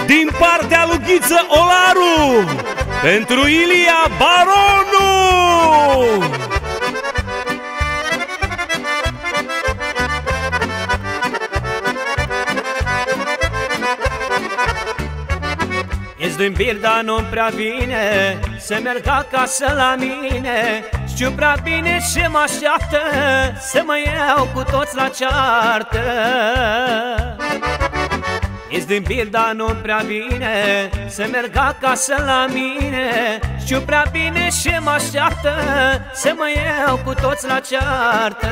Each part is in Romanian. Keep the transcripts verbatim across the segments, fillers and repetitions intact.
din partea lui Ghiță Olaru pentru Ilia Baronu. Ești din Birda, nu-mi prea vine să merg acasă la mine. Știu prea bine ce mă așteaptă, să mă iau cu toți la ceartă. Ești din Birda, nu-mi prea vine să merg acasă la mine. Știu prea bine ce mă așteaptă, să mă iau cu toți la ceartă.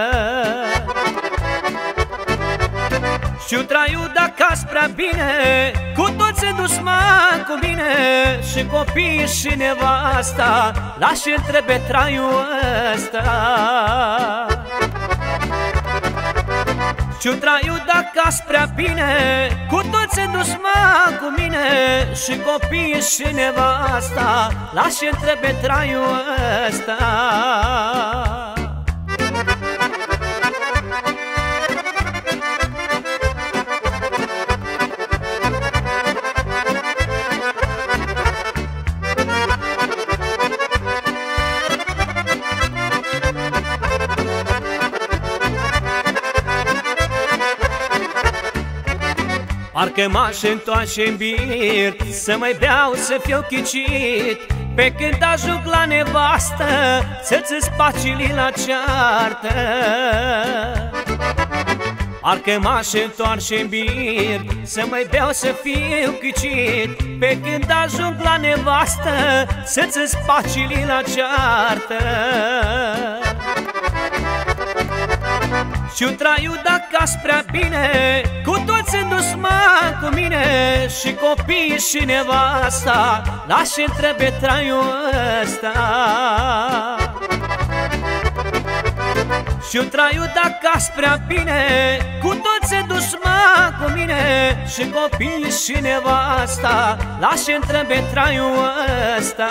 Știu traiul de-acasă prea bine, cu toți se dușmani cu mine, și copiii și nevasta, lași-l trebuie traiul ăsta. Știu traiul de-acasă prea bine, cu toți se dușmani cu mine, și copiii și nevasta, lași-l trebuie traiul ăsta. Parcă m-aș întoarce în birt, să mai beau, să fiu chicit, pe când ajung la nevastă, să-ți spacili la ceartă. Parcă m-aș întoarce în birt, să mai beau, să fiu chicit, pe când ajung la nevastă, să-ți spacili la ceartă. Și-o traiu de-acasă prea bine, cu toți se dușmani cu mine, și copiii și nevasta, lași-mi trebuie traiul ăsta. Și-o traiu de-acasă prea bine, cu toți se dușmani cu mine, și copiii și nevasta, lași-mi trebuie traiul ăsta.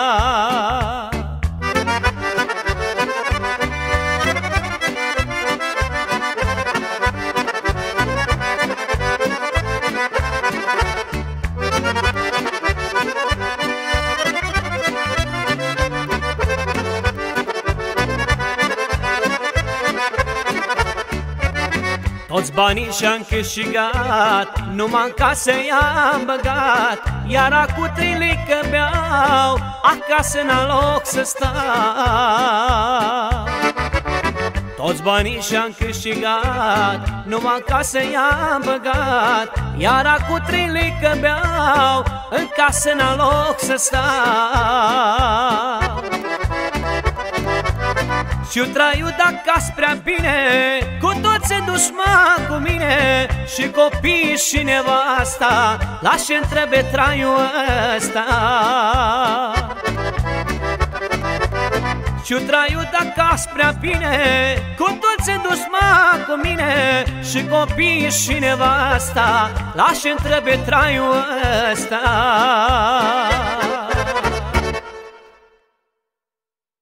Toți banii și-am câștigat, numai în casă i-am băgat, iar acu trei lei că beau, acasă n-am loc să stau. Toți banii și-am câștigat, numai în casă i-am băgat, iar acu trei lei că beau, în casă n-am loc să stau. Și-o traiu de-acasă prea bine, cu toți se dușmani cu mine, și copiii și nevasta, lași-mi trebuie traiul ăsta. Și-o traiu de-acasă prea bine, cu toți se dușmani cu mine, și copiii și nevasta, lași-mi trebuie traiul ăsta.